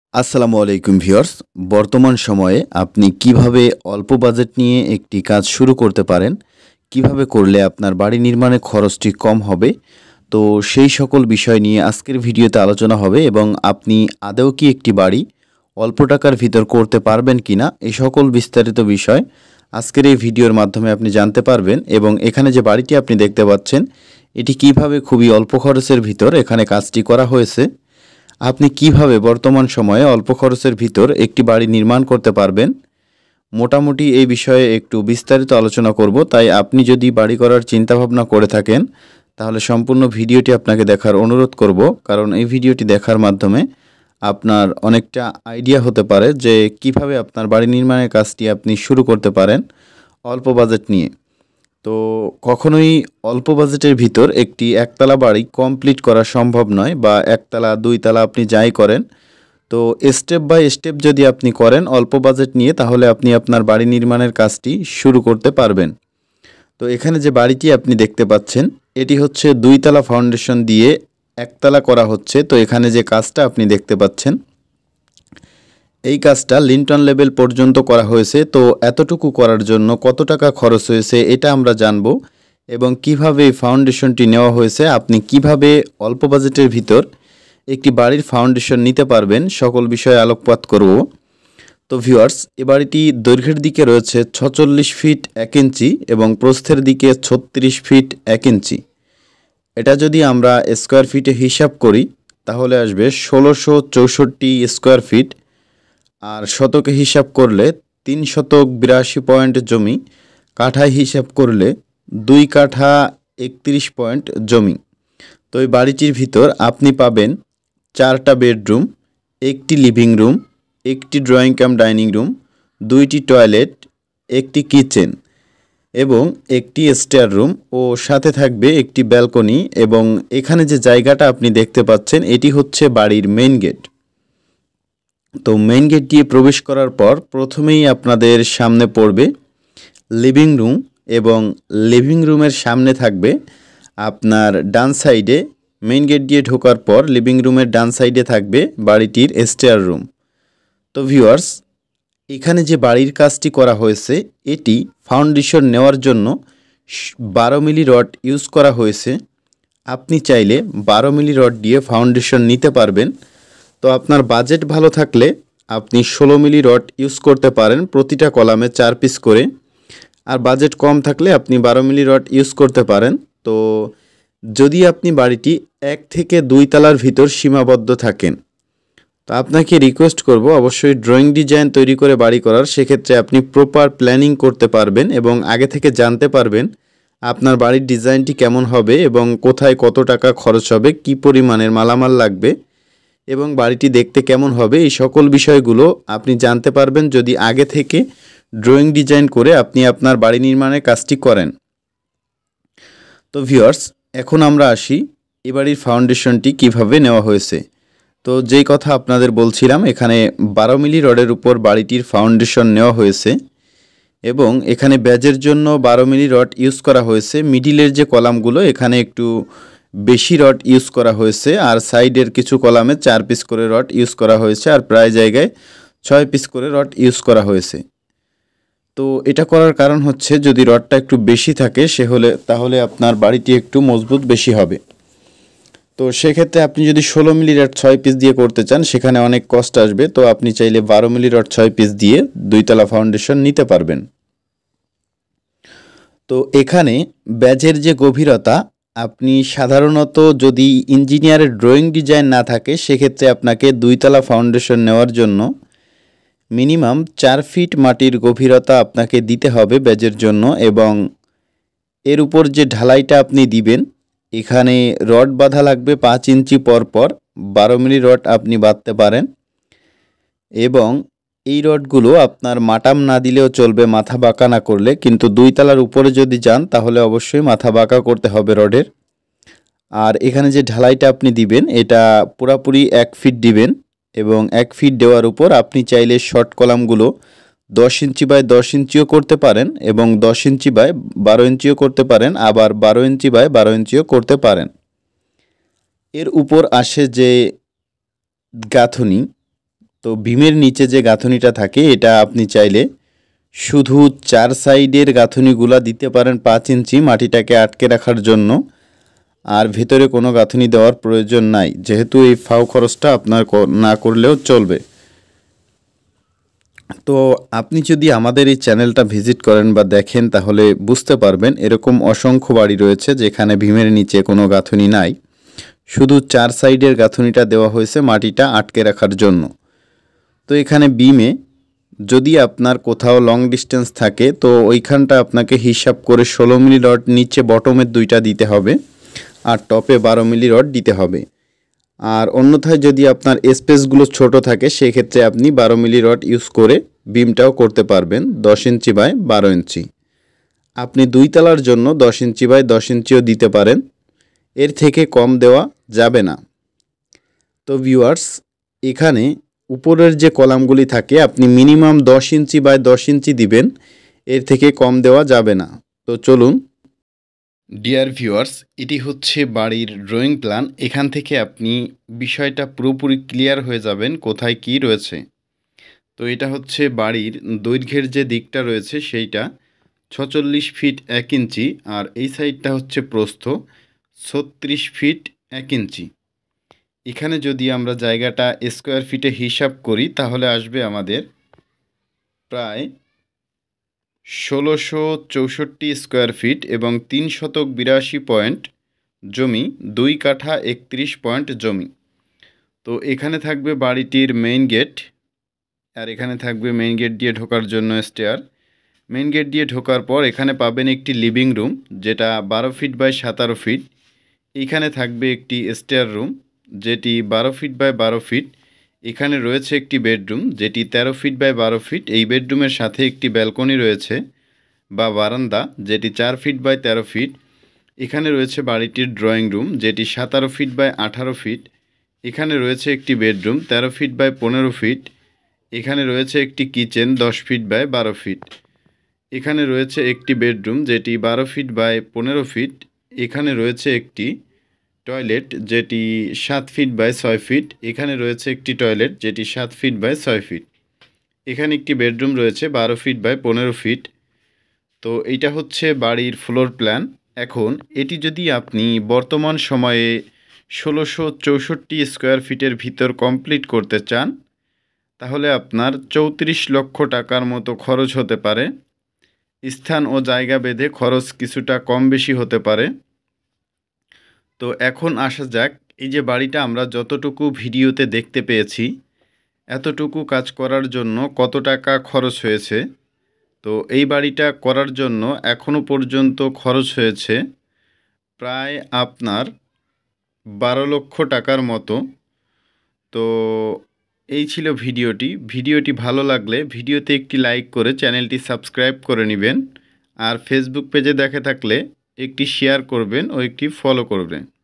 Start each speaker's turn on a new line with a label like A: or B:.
A: আসসালামু আলাইকুম ভিউয়ার্স। বর্তমান সময়ে আপনি কিভাবে অল্প বাজেট নিয়ে একটি কাজ শুরু করতে পারেন, কিভাবে করলে আপনার বাড়ি নির্মাণে খরচটি কম হবে, তো সেই সকল বিষয় নিয়ে আজকের ভিডিওতে আলোচনা হবে এবং আপনি আদৌ কি একটি বাড়ি অল্প টাকার ভিতর করতে পারবেন কিনা এই সকল বিস্তারিত বিষয় আজকের এই ভিডিওর মাধ্যমে আপনি জানতে পারবেন। এবং এখানে যে বাড়িটি আপনি দেখতে পাচ্ছেন এটি কিভাবে খুবই অল্প খরচের ভিতর এখানে কাজটি করা হয়েছে, আপনি কিভাবে বর্তমান সময়ে অল্প খরচের ভিতর একটি বাড়ি নির্মাণ করতে পারবেন, মোটামুটি এই বিষয়ে একটু বিস্তারিত আলোচনা করব। তাই আপনি যদি বাড়ি করার চিন্তাভাবনা করে থাকেন তাহলে সম্পূর্ণ ভিডিওটি আপনাকে দেখার অনুরোধ করব, কারণ এই ভিডিওটি দেখার মাধ্যমে আপনার অনেকটা আইডিয়া হতে পারে যে কিভাবে আপনার বাড়ি নির্মাণের কাজটি আপনি শুরু করতে পারেন অল্প বাজেট নিয়ে। তো কখনোই অল্প বাজেটের ভিতর একটি একতলা বাড়ি কমপ্লিট করা সম্ভব নয়, বা একতলা দুইতলা আপনি যাই করেন, তো স্টেপ বাই স্টেপ যদি আপনি করেন অল্প বাজেট নিয়ে তাহলে আপনি আপনার বাড়ি নির্মাণের কাজটি শুরু করতে পারবেন। তো এখানে যে বাড়িটি আপনি দেখতে পাচ্ছেন এটি হচ্ছে দুইতলা ফাউন্ডেশন দিয়ে একতলা করা হচ্ছে। তো এখানে যে কাজটা আপনি দেখতে পাচ্ছেন এই কাজটা লিন্টন লেভেল পর্যন্ত করা হয়েছে। তো এতটুকু করার জন্য কত টাকা খরচ হয়েছে এটা আমরা জানব, এবং কিভাবে এই ফাউন্ডেশনটি নেওয়া হয়েছে, আপনি কিভাবে অল্প বাজেটের ভিতর একটি বাড়ির ফাউন্ডেশন নিতে পারবেন সকল বিষয়ে আলোকপাত করব। তো ভিউয়ার্স, এ বাড়িটি দৈর্ঘ্যের দিকে রয়েছে 46 ফিট 1 ইঞ্চি এবং প্রস্থের দিকে 36 ফিট 1 ইঞ্চি। এটা যদি আমরা স্কোয়ার ফিটে হিসাব করি তাহলে আসবে 1664 স্কোয়ার ফিট, আর শতকে হিসাব করলে 3 শতক 82 পয়েন্ট জমি, কাঠায় হিসাব করলে 2 কাঠা 31 পয়েন্ট জমি। তো এই বাড়িটির ভিতর আপনি পাবেন 4টা বেডরুম, একটি লিভিং রুম, একটি ড্রয়িং কাম ডাইনিং রুম, 2টি টয়লেট, একটি কিচেন এবং একটি স্টেয়ার রুম, ও সাথে থাকবে একটি ব্যালকনি। এবং এখানে যে জায়গাটা আপনি দেখতে পাচ্ছেন এটি হচ্ছে বাড়ির মেইন গেট। তো মেইন গেট দিয়ে প্রবেশ করার পর প্রথমেই আপনাদের সামনে পড়বে লিভিং রুম, এবং লিভিং রুমের সামনে থাকবে আপনার ডান সাইডে, মেইন গেট দিয়ে ঢোকার পর লিভিং রুমের ডান সাইডে থাকবে বাড়িটির স্টেয়ার রুম। তো ভিউয়ার্স, এখানে যে বাড়ির কাজটি করা হয়েছে এটি ফাউন্ডেশন নেওয়ার জন্য 12 মিলি রড ইউজ করা হয়েছে। আপনি চাইলে 12 মিলি রড দিয়ে ফাউন্ডেশন নিতে পারবেন। তো আপনার বাজেট ভালো থাকলে আপনি 16 মিলি রড ইউজ করতে পারেন, প্রতিটা কলামে 4 পিস করে। আর বাজেট কম থাকলে আপনি 12 মিলি রড ইউজ করতে পারেন। তো যদি আপনি বাড়িটি 1 থেকে 2 তলার ভিতর সীমাবদ্ধ থাকেন তো আপনাকে রিকোয়েস্ট করব অবশ্যই ড্রয়িং ডিজাইন তৈরি করে বাড়ি করার। সেক্ষেত্রে আপনি প্রপার প্ল্যানিং করতে পারবেন এবং আগে থেকে জানতে পারবেন আপনার বাড়ির ডিজাইনটি কেমন হবে এবং কোথায় কত টাকা খরচ হবে, কী পরিমাণের মালামাল লাগবে এবং বাড়িটি দেখতে কেমন হবে, এই সকল বিষয়গুলো আপনি জানতে পারবেন যদি আগে থেকে ড্রয়িং ডিজাইন করে আপনি আপনার বাড়ি নির্মাণের কাজটি করেন। তো ভিউয়ার্স, এখন আমরা আসি এই বাড়ির ফাউন্ডেশনটি কিভাবে নেওয়া হয়েছে। তো যেই কথা আপনাদের বলছিলাম, এখানে 12 মিলি রডের উপর বাড়িটির ফাউন্ডেশন নেওয়া হয়েছে এবং এখানে ব্যাজের জন্য 12 মিলি রড ইউজ করা হয়েছে। মিডিলের যে কলামগুলো এখানে একটু বেশি রড ইউজ করা হয়েছে, আর সাইডের কিছু কলামে 4 পিস করে রড ইউজ করা হয়েছে, আর প্রায় জায়গায় 6 পিস করে রড ইউজ করা হয়েছে। তো এটা করার কারণ হচ্ছে যদি রডটা একটু বেশি থাকে তাহলে আপনার বাড়িটি একটু মজবুত বেশি হবে। তো সেক্ষেত্রে আপনি যদি 16 মিলি রড 6 পিস দিয়ে করতে চান সেখানে অনেক কষ্ট আসবে। তো আপনি চাইলে 12 মিলি রড 6 পিস দিয়ে 2 তলা ফাউন্ডেশন নিতে পারবেন। তো এখানে ব্যাজের যে গভীরতা, আপনি সাধারণত যদি ইঞ্জিনিয়ারের ড্রয়িং ডিজাইন না থাকে সেক্ষেত্রে আপনাকে 2 তলা ফাউন্ডেশন নেওয়ার জন্য মিনিমাম 4 ফিট মাটির গভীরতা আপনাকে দিতে হবে ব্যাজের জন্য। এবং এর উপর যে ঢালাইটা আপনি দিবেন এখানে রড বাঁধা লাগবে 5 ইঞ্চি পর পর, 12 মিলি রড আপনি বাঁধতে পারেন। এবং এই রডগুলো আপনার মাটাম না দিলেও চলবে মাথা বাঁকা না করলে, কিন্তু 2 তলার উপরে যদি যান তাহলে অবশ্যই মাথা বাঁকা করতে হবে রডের। আর এখানে যে ঢালাইটা আপনি দিবেন এটা পুরাপুরি 1 ফিট দিবেন, এবং 1 ফিট দেওয়ার উপর আপনি চাইলে শর্ট কলামগুলো 10 ইঞ্চি বাই 10 ইঞ্চিও করতে পারেন এবং 10 ইঞ্চি বাই 12 ইঞ্চিও করতে পারেন, আবার 12 ইঞ্চি বাই 12 ইঞ্চিও করতে পারেন। এর উপর আসে যে গাঁথনি তো বিমের নিচে যে গাঁথনিটা থাকে এটা আপনি চাইলে শুধু 4 সাইডের গাঁথনিগুলা দিতে পারেন 5 ইঞ্চি মাটিটাকে আটকে রাখার জন্য, আর ভেতরে কোনো গাঁথনি দেওয়ার প্রয়োজন নাই, যেহেতু এই ফাও খরচটা আপনার না করলেও চলবে। তো আপনি যদি আমাদের এই চ্যানেলটা ভিজিট করেন বা দেখেন তাহলে বুঝতে পারবেন এরকম অসংখ্য বাড়ি রয়েছে যেখানে ভীমের নিচে কোনো গাঁথনি নাই, শুধু 4 সাইডের গাঁথনিটা দেওয়া হয়েছে মাটিটা আটকে রাখার জন্য। তো এখানে বিমে যদি আপনার কোথাও লং ডিস্টেন্স থাকে তো ওইখানটা আপনাকে হিসাব করে 16 মিলি রড নিচে বটমের 2টা দিতে হবে আর টপে 12 মিলি রড দিতে হবে। আর অন্যথায় যদি আপনার স্পেসগুলো ছোট থাকে সেক্ষেত্রে আপনি 12 মিলি রড ইউজ করে বিমটাও করতে পারবেন 10 ইঞ্চি বাই 12 ইঞ্চি। আপনি 2 তলার জন্য 10 ইঞ্চি বাই 10 ইঞ্চিও দিতে পারেন, এর থেকে কম দেওয়া যাবে না। তো ভিউয়ার্স, এখানে উপরের যে কলামগুলি থাকে আপনি মিনিমাম 10 ইঞ্চি বাই 10 ইঞ্চি দিবেন, এর থেকে কম দেওয়া যাবে না। তো চলুন। ডিয়ার ভিউয়ার্স, এটি হচ্ছে বাড়ির ড্রয়িং প্ল্যান। এখান থেকে আপনি বিষয়টা পুরোপুরি ক্লিয়ার হয়ে যাবেন কোথায় কি রয়েছে। তো এটা হচ্ছে বাড়ির দৈর্ঘ্যের যে দিকটা রয়েছে সেইটা 46 ফিট 1 ইঞ্চি, আর এই সাইডটা হচ্ছে প্রস্থ 36 ফিট 1 ইঞ্চি। এখানে যদি আমরা জায়গাটা স্কোয়ার ফিটে হিসাব করি তাহলে আসবে আমাদের প্রায় 1664 স্কোয়ার ফিট এবং 382 পয়েন্ট জমি, 2 কাঠা 31 পয়েন্ট জমি। তো এখানে থাকবে বাড়িটির মেইন গেট, আর এখানে থাকবে মেইন গেট দিয়ে ঢোকার জন্য স্টেয়ার। মেইন গেট দিয়ে ঢোকার পর এখানে পাবেন একটি লিভিং রুম যেটা 12 ফিট বাই 17 ফিট। এখানে থাকবে একটি স্টেয়ার রুম যেটি 12 ফিট বাই 12 ফিট। এখানে রয়েছে একটি বেডরুম যেটি 13 ফিট বাই 12 ফিট। এই বেডরুমের সাথে একটি ব্যালকনি রয়েছে বা বারান্দা যেটি 4 ফিট বাই 13 ফিট। এখানে রয়েছে বাড়িটির ড্রয়িং রুম যেটি 17 ফিট বাই 18 ফিট। এখানে রয়েছে একটি বেডরুম 13 ফিট বাই 15 ফিট। এখানে রয়েছে একটি কিচেন 10 ফিট বাই 12 ফিট। এখানে রয়েছে একটি বেডরুম যেটি 12 ফিট বাই 15 ফিট। এখানে রয়েছে একটি টয়লেট যেটি 7 ফিট বাই 6 ফিট। এখানে রয়েছে একটি টয়লেট যেটি 7 ফিট বাই 6 ফিট। এখানে একটি বেডরুম রয়েছে 12 ফিট বাই 15 ফিট। তো এইটা হচ্ছে বাড়ির ফ্লোর প্ল্যান। এখন এটি যদি আপনি বর্তমান সময়ে 1664 স্কোয়ার ফিটের ভিতর কমপ্লিট করতে চান তাহলে আপনার 34 লক্ষ টাকার মতো খরচ হতে পারে। স্থান ও জায়গা ভেদে খরচ কিছুটা কম বেশি হতে পারে। তো এখন আসা যাক, এই যে বাড়িটা আমরা যতটুকু ভিডিওতে দেখতে পেয়েছি এতটুকু কাজ করার জন্য কত টাকা খরচ হয়েছে। তো এই বাড়িটা করার জন্য এখনও পর্যন্ত খরচ হয়েছে প্রায় আপনার 12 লক্ষ টাকার মতো। তো এই ছিল ভিডিওটি ভালো লাগলে ভিডিওতে একটি লাইক করে চ্যানেলটি সাবস্ক্রাইব করে নেবেন, আর ফেসবুক পেজে দেখে থাকলে একটি শেয়ার করবেন ও একটি ফলো করবেন।